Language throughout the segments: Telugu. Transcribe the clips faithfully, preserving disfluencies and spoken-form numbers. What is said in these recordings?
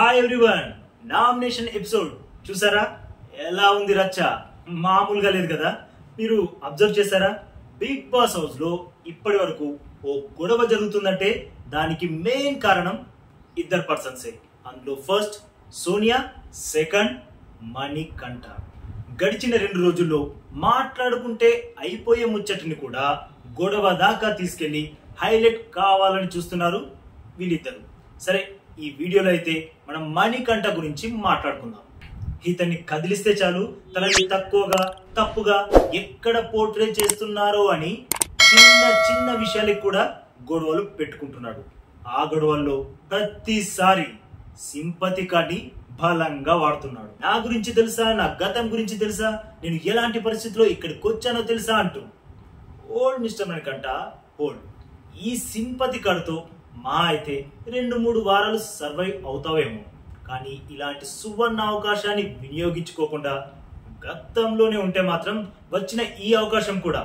హాయ్ ఎవ్రీవన్, నామినేషన్ ఎపిసోడ్ చూసారా? ఎలా ఉంది రచ్చ? మామూలుగా లేదు కదా. మీరు అబ్జర్వ్ చేశారా? బిగ్ బాస్ హౌస్ లో ఇప్పటి వరకు ఓ గొడవ జరుగుతుందంటే దానికి మెయిన్ కారణం ఇద్దరు పర్సన్సే. అందులో ఫస్ట్ సోనియా, సెకండ్ మణికంఠ. గడిచిన రెండు రోజుల్లో మాట్లాడుకుంటే అయిపోయే ముచ్చటిని కూడా గొడవ దాకా తీసుకెళ్లి హైలైట్ కావాలని చూస్తున్నారు వీళ్ళిద్దరు. సరే, ఈ వీడియోలో అయితే మనం మణికంఠ గురించి మాట్లాడుకుందాం. ఇతన్ని కదిలిస్తే చాలు తనని తక్కువగా తప్పుగా ఎక్కడ పోర్ట్రే చేస్తున్నారో అని చిన్న చిన్న విషయాలకు కూడా గొడవలు పెట్టుకుంటున్నాడు. ఆ గొడవల్లో ప్రతిసారి సింపతి కార్డ్ని బలంగా వాడుతున్నాడు. నా గురించి తెలుసా, నా గతం గురించి తెలుసా, నేను ఎలాంటి పరిస్థితిలో ఇక్కడికి వచ్చానో తెలుసా అంటూ. Old mister Manikantha old. ఈ సింపతి కార్డుతో మా అయితే రెండు మూడు వారాలు సర్వైవ్ అవుతావేమో, కానీ ఇలాంటి సువర్ణ అవకాశాన్ని వినియోగించుకోకుండా గతంలోనే ఉంటే మాత్రం వచ్చిన ఈ అవకాశం కూడా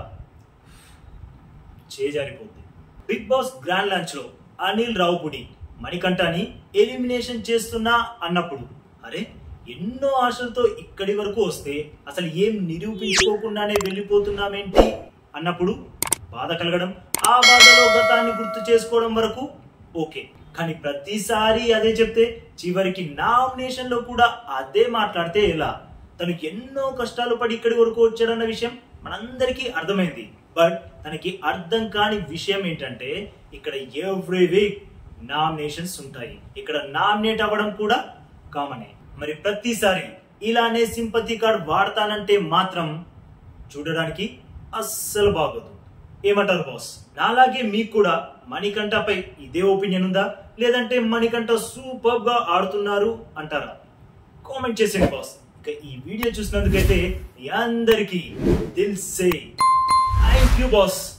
చేజారిపోతుంది. బిగ్ బాస్ గ్రాండ్ లాంచ్ లో అనిల్ రావుపుడి మణికంఠని ఎలిమినేషన్ చేస్తున్నా అన్నప్పుడు, అరే ఎన్నో ఆశలతో ఇక్కడి వరకు వస్తే అసలు ఏం నిరూపించుకోకుండానే వెళ్ళిపోతున్నామేంటి అన్నప్పుడు బాధ కలగడం, ఆ బాధలో గతాన్ని గుర్తు చేసుకోవడం వరకు ఓకే. కానీ ప్రతిసారి అదే చెప్తే చివరికి నామినేషన్ లో కూడా అదే మాట్లాడితే ఎలా? తనకి ఎన్నో కష్టాలు పడి ఇక్కడి వరకు వచ్చాడన్న విషయం మనందరికీ అర్థమైంది. బట్ తనకి అర్థం కాని విషయం ఏంటంటే, ఇక్కడ ఎవ్రీ వీక్ నామినేషన్స్ ఉంటాయి. ఇక్కడ నామినేట్ అవ్వడం కూడా కామనే. మరి ప్రతిసారి ఇలానే సింపతి కార్డ్ వాడతానంటే మాత్రం చూడడానికి అస్సలు బాగోదు. ఏమంటారు బాస్? నాలాగే మీకు కూడా మణికంఠపై ఇదే ఒపీనియన్ ఉందా, లేదంటే మణికంఠ సూపర్ గా ఆడుతున్నారు అంటారా? కామెంట్ చేసేయండి బాస్. ఇక ఈ వీడియో చూసినందుకైతే మీ అందరికీ దిల్ సే థ్యాంక్ యూ బాస్.